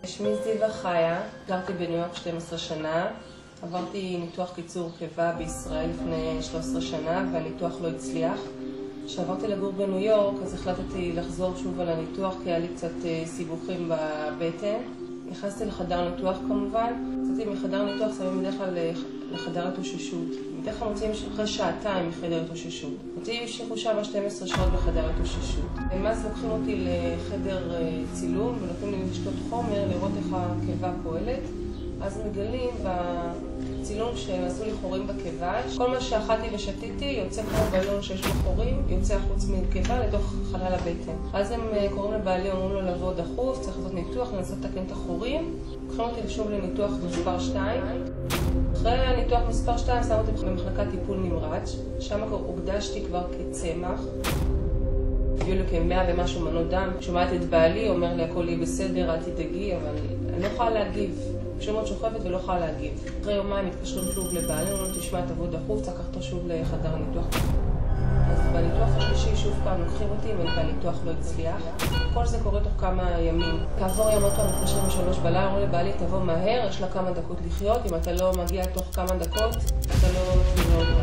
שמי זיווה חיה, גרתי בניו יורק 12 שנה. עברתי ניתוח קיצור קיבה בישראל לפני 13 שנה והניתוח לא הצליח. כשעברתי לגור בניו יורק אז החלטתי לחזור שוב על הניתוח כי היה לי קצת סיבוכים בבטן. נכנסתי לחדר ניתוח כמובן. יצאתי מחדר ניתוח, שמים בדרך כלל לחדר התאוששות. בדרך כלל מוציאים אחרי שעתיים מחדר התאוששות. אותי המשיכו שם 12 שעות בחדר התאוששות. ואז לוקחים אותי לחדר צילום ונותנים לי לשתות חומר לראות איך הקיבה פועלת. אז מגלים בצילום שהם עשו לי חורים בקיבה. כל מה שאכלתי ושתיתי יוצא כמו בלון שיש בו חורים, יוצא חוץ מקיבה לתוך חלל הבטן. אז הם קוראים לבעלי, אומרים לו לבוא דחוף, צריך לעשות ניתוח, לנסות לתקן את החורים. לוקחים אותי שוב לניתוח מספר 2. אחרי הניתוח מספר 2 שמו אותי במחלקת טיפול נמרץ, שם הוקדשתי כבר כצמח. הביאו לי כ100 ומשהו מנות דם. שומעת את בעלי, אומר לי הכל יהיה בסדר, אל תדאגי, אבל אני לא יכולה להגיב. פשוט מאוד שוכבת ולא יכולה להגיב. אחרי יומיים מתקשרים שוב לבעלי, אומרים תשמע תבוא דחוף, צריך לקחת שוב לחדר הניתוח. אז בניתוח השלישי שוב פעם לוקחים אותי והניתוח לא הצליח. כל זה קורה תוך כמה ימים. כעבור יום עוד פעם מתקשרים ב3 בלילה, אומרים לבעלי תבוא מהר, יש לה כמה דקות לחיות, אם אתה לא מגיע תוך כמה דקות, אתה לא תבוא אותו.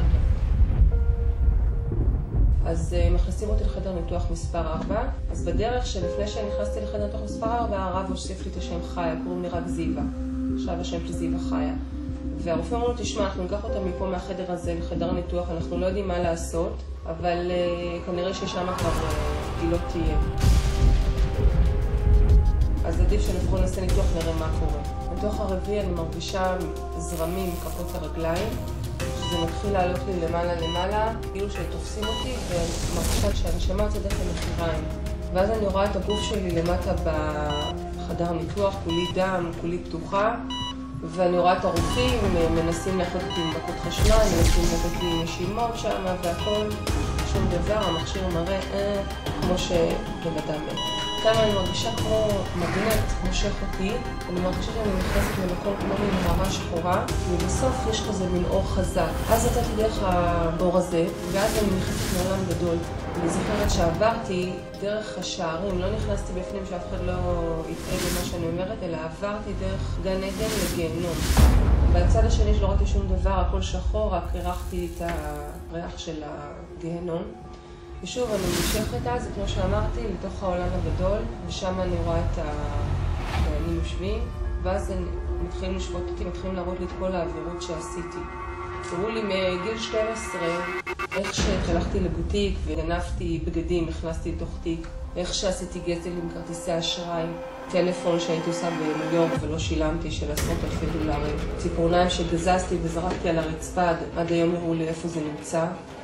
אז מכניסים אותי לחדר ניתוח מספר 4. אז בדרך שלפני שנכנסתי לחדר ניתוח מספר 4, הרב הוסיף לי את השם חיה, קוראים לי רק זיווה. עכשיו השם שלי זיווה חיה. והרופא אמרו לו, תשמע, אנחנו ניקח אותם מפה מהחדר הזה לחדר ניתוח, אנחנו לא יודעים מה לעשות, אבל כנראה ששם כבר היא לא תהיה. אז עדיף שלפחות נעשה ניתוח, נראה מה קורה. בניתוח הרביעי אני מרגישה זרמים מכפות הרגליים, שזה מתחיל לעלות לי למעלה, כאילו שתופסים אותי, ומרגישה שהנשמה יוצאת דרך המחיריים. ואז אני רואה את הגוף שלי למטה בחדר ניתוח, כולי דם, כולי פתוחה, ואני רואה את הרופאים, מנסים להחליט אותי עם דקות חשמל, מנסים לתת לי נשימות שם והכל, שום דבר, המכשיר מראה כמו שבן אדם מת. כאן אני מרגישה כמו מגנט מושך אותי, אני מרגישה שאני נכנסת למקום כמו מין מערה שחורה, ובסוף יש כזה מין אור חזק. אז יצאתי דרך הבור הזה, ואז אני נכנסת לעולם גדול. אני זוכרת שעברתי דרך השערים, לא נכנסתי בפנים שאף אחד לא יתעד למה שאני אומרת, אלא עברתי דרך גן עדן לגיהנום. בצד השני שלא ראיתי שום דבר, הכל שחור, רק הרחתי את הריח של הגיהנום. ושוב, אני נמשכת אז, כמו שאמרתי, לתוך העולם הגדול, ושם אני רואה את הדיינים יושבים, ואז הם מתחילים לשפוט אותי, מתחילים להראות לי את כל העבירות שעשיתי. תראו לי מגיל 12, איך שהלכתי לבוטיק וגנבתי בגדים, נכנסתי לתוך תיק, איך שעשיתי גזל עם כרטיסי אשראי, טלפון שהייתי עושה בניו יורק ולא שילמתי של $10,000, ציפורניים שגזזתי וזרקתי על הרצפה, עד היום הראו לי איפה זה נמצא.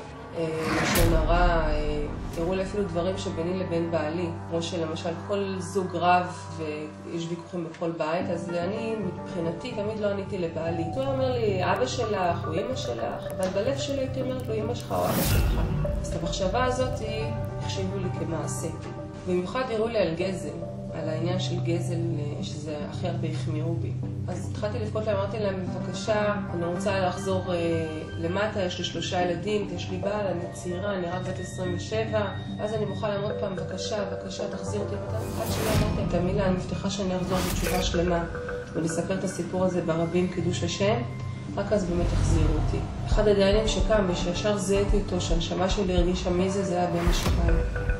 לשון הרע, הראו לי אפילו דברים שביני לבין בעלי, כמו שלמשל כל זוג רב ויש ויכוחים בכל בית, אז אני מבחינתי תמיד לא עניתי לבעלי. הוא אומר לי, אבא שלך או אמא שלך, אבל בלב שלי הייתי אומרת לו, אמא שלך או אבא שלך. אז את המחשבה הזאת החשיבו לי כמעשה. במיוחד הראו לי על גזל, על העניין של גזל שזה הכי הרבה החמירו בי. אז התחלתי לבכות להם, אמרתי להם, בבקשה, אני רוצה לחזור למטה, יש לי 3 ילדים, יש לי בעל, אני צעירה, אני רק בת 27, אז אני מוכנה לעמוד פעם, בבקשה, תחזיר אותי. עד שלא אמרתי את המילה, אני מבטיחה שאני אחזור בתשובה שלמה ולספר את הסיפור הזה ברבים קידוש השם, רק אז באמת החזירו אותי. אחד הדיינים שקם ושישר זיהיתי אותו, שהנשמה שלי הרגישה מי זה היה בן משחיים.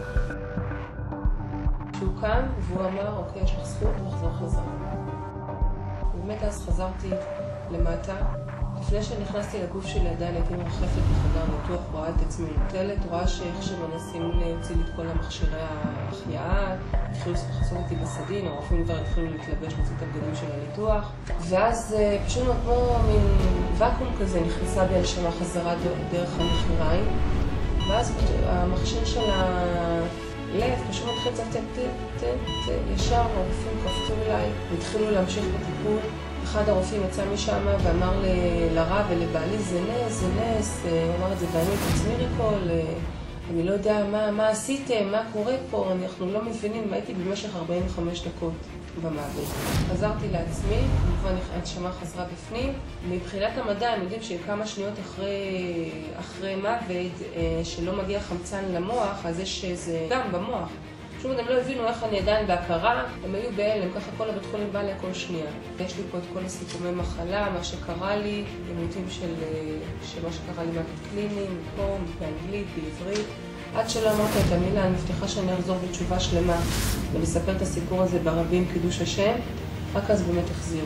שהוא קם והוא אמר, אוקיי, יש לך זכות לחזור חזרה. באמת אז חזרתי למטה. לפני שנכנסתי לגוף שלי עדיין הייתי מרחפת בחדר ניתוח, רואה את עצמי נוטלת, רואה שאיך שמנסים להוציא לי את כל המכשירי ההחייאה, התחילו לחסות אותי בסדין, הרופאים כבר התחילו להתלבש, להוציא את הבגדים של הניתוח. ואז פשוט כמו מין ואקום כזה נכנסה בי הנשמה חזרה דרך המחיריים. ואז המכשיר של הלב פשוט מתחיל לצפצף, ישר הרופאים קפצו אליי והתחילו להמשיך בטיפול. אחד הרופאים יצא משם ואמר לרב ולבעלי, זה נס, הוא אמר את זה ואני את עצמי ריקול, אני לא יודע מה עשיתם, מה קורה פה, אנחנו לא מבינים, הייתי במשך 45 דקות במעבד. חזרתי לעצמי, כמובן הנשמה חזרה בפנים. מבחינת המדע הם יודעים שכמה שניות אחרי מוות שלא מגיע חמצן למוח, אז יש איזה דם במוח. פשוט הם לא הבינו איך אני עדיין בהכרה, הם היו בהלם, ככה כל הבית חולים בא לי כל שנייה. יש לי פה את כל הסיכומי מחלה, מה שקרה לי, עימותים של מה שקרה לי מהבית קליני, מפה, באנגלית, בעברית. עד שלא אמרתי את המילה, אני מבטיחה שאני אחזור בתשובה שלמה ולספר את הסיפור הזה ברבים קידוש השם, רק אז באמת החזיר.